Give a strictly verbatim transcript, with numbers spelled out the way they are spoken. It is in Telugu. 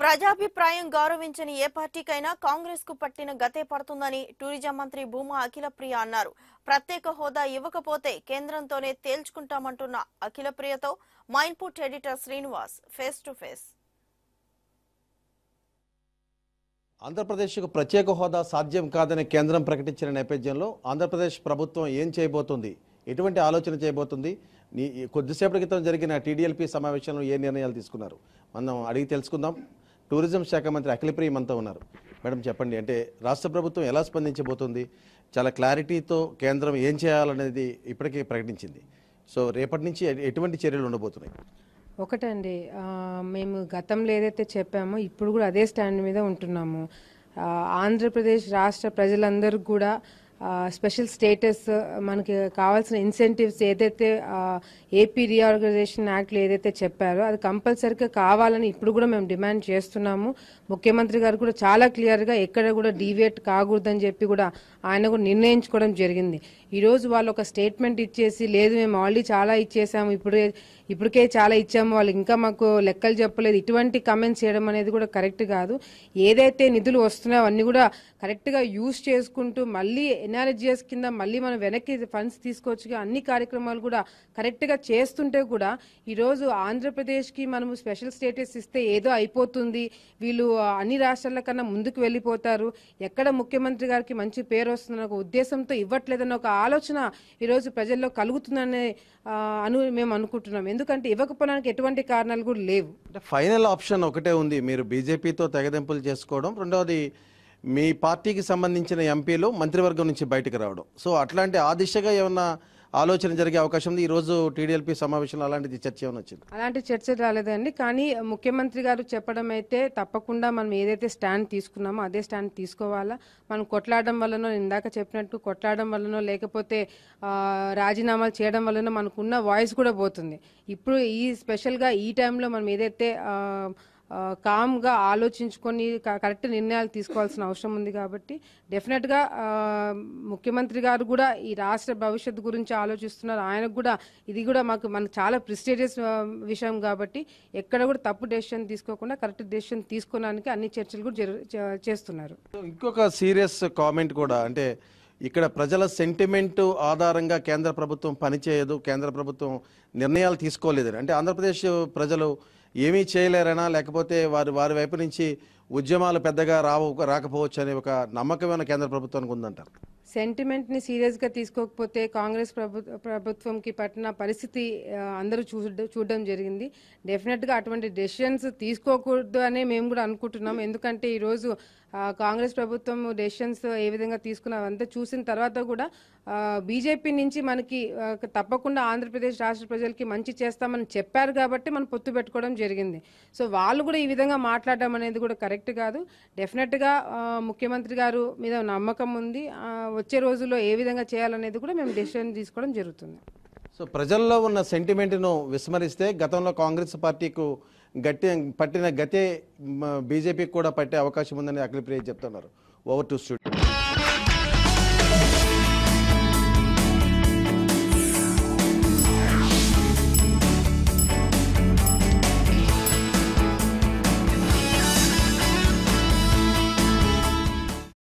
ప్రజాభిప్రాయం గౌరవించని ఏ పార్టీకైనా కాంగ్రెస్ కు పట్టిన గతే పడుతుందని టూరిజం మంత్రి భూమా అఖిలప్రియ అన్నారు. ప్రత్యేక హోదా ఇవ్వకపోతే కేంద్రంతోనే తేల్చుకుంటామంటున్న అఖిలప్రియతో మైన్పుట్ editor Srinivas face to face. ఆంధ్రప్రదేశ్కు ప్రత్యేక హోదా సాధ్యం కాదని కేంద్రం ప్రకటించిన నేపథ్యంలో ఆంధ్రప్రదేశ్ ప్రభుత్వం ఏం చేయబోతుంది, ఎటువంటి ఆలోచన చేయబోతుంది, కొద్దిసేపటి క్రితం జరిగిన టీడీఎల్పీ సమావేశంలో ఏ నిర్ణయాలు తీసుకున్నారు మనం అడిగి తెలుసుకుందాం. టూరిజం శాఖ మంత్రి అఖిలప్రియ మనతో ఉన్నారు. మేడం చెప్పండి, అంటే రాష్ట్ర ప్రభుత్వం ఎలా స్పందించబోతుంది? చాలా క్లారిటీతో కేంద్రం ఏం చేయాలనేది ఇప్పటికే ప్రకటించింది. సో రేపటి నుంచి ఎటువంటి చర్యలు ఉండబోతున్నాయి? ఒకటండి, మేము గతంలో ఏదైతే చెప్పామో ఇప్పుడు కూడా అదే స్టాండ్ మీద ఉంటున్నాము. ఆంధ్రప్రదేశ్ రాష్ట్ర ప్రజలందరూ కూడా స్పెషల్ స్టేటస్, మనకి కావాల్సిన ఇన్సెంటివ్స్ ఏదైతే ఏపీ రీఆర్గనైజేషన్ యాక్ట్లో ఏదైతే చెప్పారో అది కంపల్సరీగా కావాలని ఇప్పుడు కూడా మేము డిమాండ్ చేస్తున్నాము. ముఖ్యమంత్రి గారు కూడా చాలా క్లియర్గా ఎక్కడ కూడా డీవియేట్ కాకూడదని చెప్పి కూడా ఆయన కూడా నిర్ణయించుకోవడం జరిగింది. ఈరోజు వాళ్ళు ఒక స్టేట్మెంట్ ఇచ్చేసి లేదు మేము ఆల్రెడీ చాలా ఇచ్చేసాము, ఇప్పుడే ఇప్పటికే చాలా ఇచ్చాము, వాళ్ళు ఇంకా మాకు లెక్కలు చెప్పలేదు, ఇటువంటి కమెంట్స్ చేయడం అనేది కూడా కరెక్ట్ కాదు. ఏదైతే నిధులు వస్తున్నాయో అవన్నీ కూడా కరెక్ట్గా యూజ్ చేసుకుంటూ మళ్ళీ ఎన్ఆర్జిఎస్ కింద మళ్ళీ మనం వెనక్కి ఫండ్స్ తీసుకోవచ్చుగా అన్ని కార్యక్రమాలు కూడా కరెక్ట్గా చేస్తుంటే కూడా ఈరోజు ఆంధ్రప్రదేశ్కి మనము స్పెషల్ స్టేటస్ ఇస్తే ఏదో అయిపోతుంది, వీళ్ళు అన్ని రాష్ట్రాల కన్నా ముందుకు వెళ్ళిపోతారు, ఎక్కడ ముఖ్యమంత్రి గారికి మంచి పేరు వస్తుందన్న ఒక ఉద్దేశంతో ఇవ్వట్లేదన్న ఒక ఆలోచన ఈరోజు ప్రజల్లో కలుగుతుందనే అను మేము అనుకుంటున్నాం. ఎందుకంటే ఇవ్వకపోవడానికి ఎటువంటి కారణాలు కూడా లేవు. ఫైనల్ ఆప్షన్ ఒకటే ఉంది, మీరు బీజేపీతో తెగదెంపులు చేసుకోవడం, రెండవది మీ పార్టీకి సంబంధించిన ఎంపీలు మంత్రివర్గం నుంచి బయటకు రావడం. సో అట్లాంటి ఆ దిశగా ఏమన్నా ఆలోచన జరిగే అవకాశం ఉంది? ఈ రోజు టీడీఎల్పీ సమావేశంలో అలాంటి చర్చ ఏమైనా వచ్చింది? అలాంటి చర్చ రాలేదండి, కానీ ముఖ్యమంత్రి గారు చెప్పడం అయితే తప్పకుండా మనం ఏదైతే స్టాండ్ తీసుకున్నామో అదే స్టాండ్ తీసుకోవాలా. మనం కొట్లాడడం వల్లనో, ఇందాక చెప్పినట్టు కొట్లాడడం వల్లనో లేకపోతే రాజీనామాలు చేయడం వల్లనో మనకున్న వాయిస్ కూడా పోతుంది. ఇప్పుడు ఈ స్పెషల్గా ఈ టైంలో మనం ఏదైతే కామ్గా ఆలోచించుకొని కరెక్ట్ నిర్ణయాలు తీసుకోవాల్సిన అవసరం ఉంది. కాబట్టి డెఫినెట్గా ముఖ్యమంత్రి గారు కూడా ఈ రాష్ట్ర భవిష్యత్తు గురించి ఆలోచిస్తున్నారు. ఆయనకు కూడా ఇది కూడా మాకు మనకు చాలా ప్రెస్టీజియస్ విషయం కాబట్టి ఎక్కడ కూడా తప్పు డెసిషన్ తీసుకోకుండా కరెక్ట్ డెసిషన్ తీసుకోవడానికి అన్ని చర్చలు కూడా చేస్తున్నారు. ఇంకొక సీరియస్ కామెంట్ కూడా, అంటే ఇక్కడ ప్రజల సెంటిమెంట్ ఆధారంగా కేంద్ర ప్రభుత్వం పనిచేయదు, కేంద్ర ప్రభుత్వం నిర్ణయాలు తీసుకోలేదని, అంటే ఆంధ్రప్రదేశ్ ప్రజలు ఏమీ చేయలేరనా, లేకపోతే వారి వారి వైపు నుంచి ఉద్యమాలు పెద్దగా రావు రాకపోవచ్చు అనే ఒక నమ్మకమైన కేంద్ర ప్రభుత్వానికి ఉందంటారు. సెంటిమెంట్ని సీరియస్గా తీసుకోకపోతే కాంగ్రెస్ ప్రభు ప్రభుత్వంకి పట్టిన పరిస్థితి అందరూ చూ చూడడం జరిగింది. డెఫినెట్గా అటువంటి డెసిషన్స్ తీసుకోకూడదు అనే మేము కూడా అనుకుంటున్నాం. ఎందుకంటే ఈరోజు కాంగ్రెస్ ప్రభుత్వం డెసిషన్స్ ఏ విధంగా తీసుకున్నారంతా చూసిన తర్వాత కూడా బీజేపీ నుంచి మనకి తప్పకుండా ఆంధ్రప్రదేశ్ రాష్ట్ర ప్రజలకి మంచి చేస్తామని చెప్పారు కాబట్టి మనం పొత్తు పెట్టుకోవడం జరిగింది. సో వాళ్ళు కూడా ఈ విధంగా మాట్లాడడం అనేది కూడా కరెక్ట్ కాదు. డెఫినెట్గా ముఖ్యమంత్రి గారు మీద నమ్మకం ఉంది. వచ్చే రోజుల్లో ఏ విధంగా చేయాలనేది కూడా మేము డెసిషన్ తీసుకోవడం జరుగుతుంది. సో ప్రజల్లో ఉన్న సెంటిమెంట్ను విస్మరిస్తే గతంలో కాంగ్రెస్ పార్టీకు గట్టి పట్టిన గతే బీజేపీకి కూడా పట్టే అవకాశం ఉందని అఖిలప్రియ చెప్తున్నారు. Over to studio.